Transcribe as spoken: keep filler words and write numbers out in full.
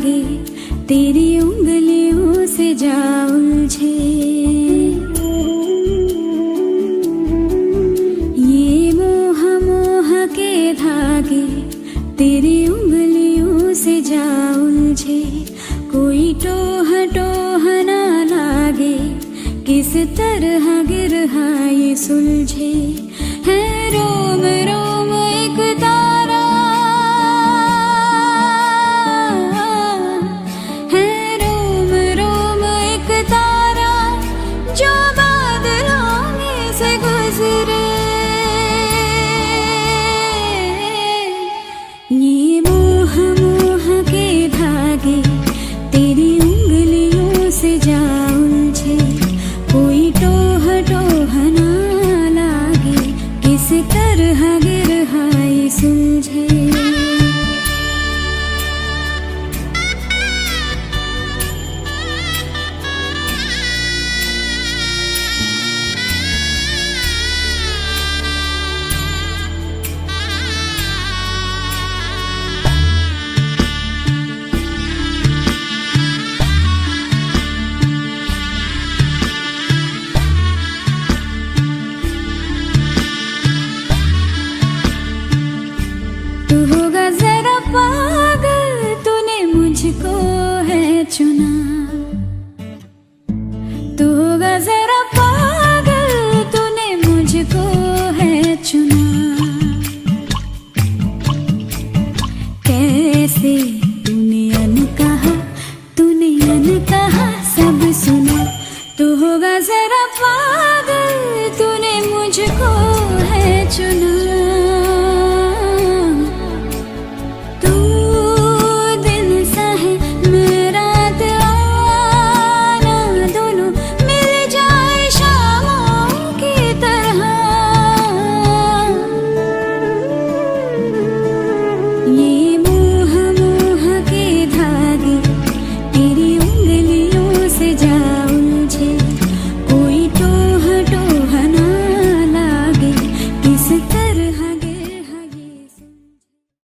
लागे, तेरी उंगलियों से जा उलझे। ये मोह मोह के धागे तेरी उंगलियों से जा उलझे। कोई टोह टोह ना लागे, किस तरह गिरहा ये सुलझे। है रोम रोम एक तारा, है रोम रोम एक तारा जो बादलों में से गुजरे। ये मोह मोह के धागे तेरी उंगलियों से जा उलझे। कोई टोह टोह ना लागे, किस तरह गिरहा ये सुलझे। तू होगा जरा पागल, तूने मुझको है चुना। तू होगा जरा पागल, तूने मुझको है चुना। कैसे